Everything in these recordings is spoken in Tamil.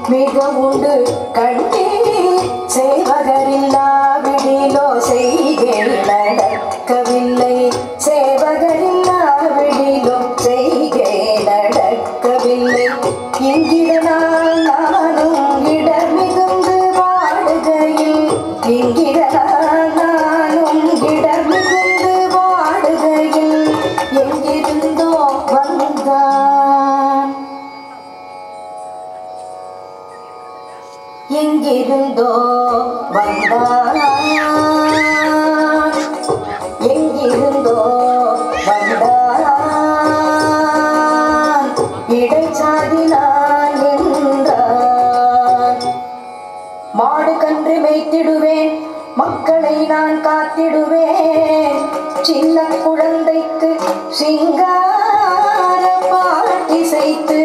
மிக உண்டு கண்டே சேவகரில்லாவிடிலோ செய்கை நடக்கவில்லை சேவகரில்லாவிடிலோ செய்கை நடக்கவில்லை இங்கிதனால் நானும் இடர் மிகுந்து வாடுகையில் இங்கிதனால் நானும் இடர் மிகுந்து வாடுகையில் எங்கிருந்தோ வந்தான் எங்கிருந்தோ வந்தான் எங்கிருந்தோ வந்தான் இடைச்சாதினான் என்றான் மாடு கன்று மேய்த்திடுவேன் மக்களை நான் காத்திடுவேன் சின்ன குழந்தைக்கு சிங்கார பாட்டிசைத்து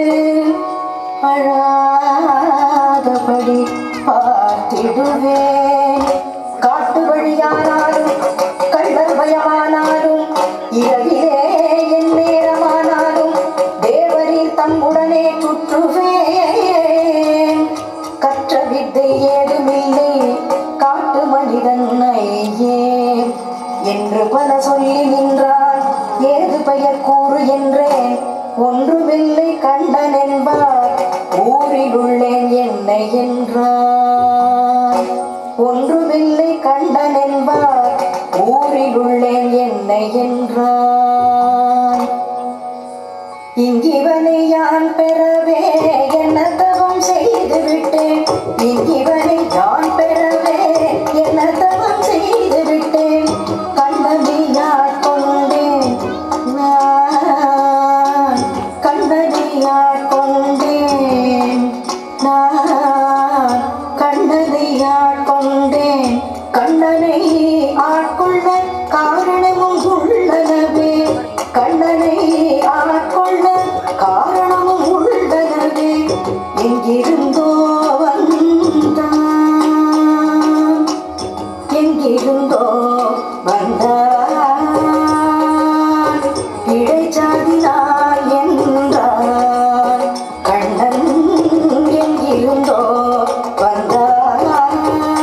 அழாதபடி பார்த்திடுவேன் காட்டு வழியானாலும் கள்ளர் பயமானாலும் இரவிலே என் நேரமானாலும் தேவரின் தம்முடனே சுற்றுவேன் கற்ற வித்தை ஏதுமில்லை காட்டு மனிதன் ஐயே என்று பல சொல்லி நின்றான் ஏது பெயர் கூறு என்றேன் ஒன்றுமில்லை கண்ணன் என்பார் ஊரில் உள்ளேன் என்னை என்றார் ஒன்றுமில்லை கண்ணன் என்பார் ஊரில் உள்ளேன் என்னை என்றார் இங்கிவனை யான் பெறவே என்ன தவம் செய்து விட்டேன் இங்கிவனை யான் பெறவே என்ன தவம் செய்து விட்டேன் கண்ணனியாட் கொண்டேன் நான் கண்ணனியாட் கொண்டேன் நான் கண்ணனியாட் கொண்டேன் கண்ணனை ஆட்கொள்ள காரணமும் உள்ளனவே கண்ணனை ஆட்கொள்ள காரணமும் உள்ளனவே எங்கிருந்தோ வந்தான் எங்கிருந்தோ வந்தான் இடைச்சாதினான் என்றான் கண்ணன் எங்கிருந்தோ வந்தான்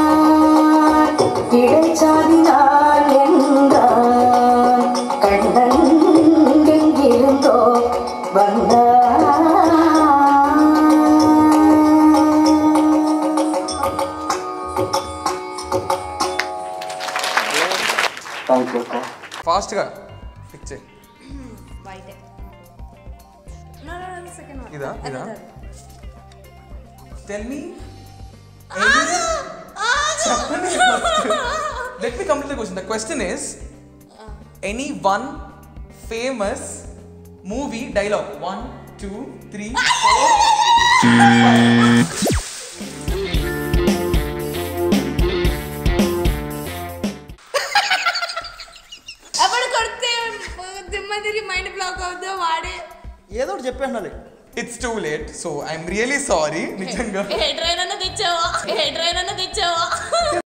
இடைச்சாதினான் என்றான் கண்ணன் எங்கிருந்தோ வந்தான். Thank you. Fast ga picture. White. No, the second one. Ida. Tell me. Let me complete the question. The question is any one famous movie dialogue. 1, 2, 3, 4, 5. It's too late, so I'm really sorry.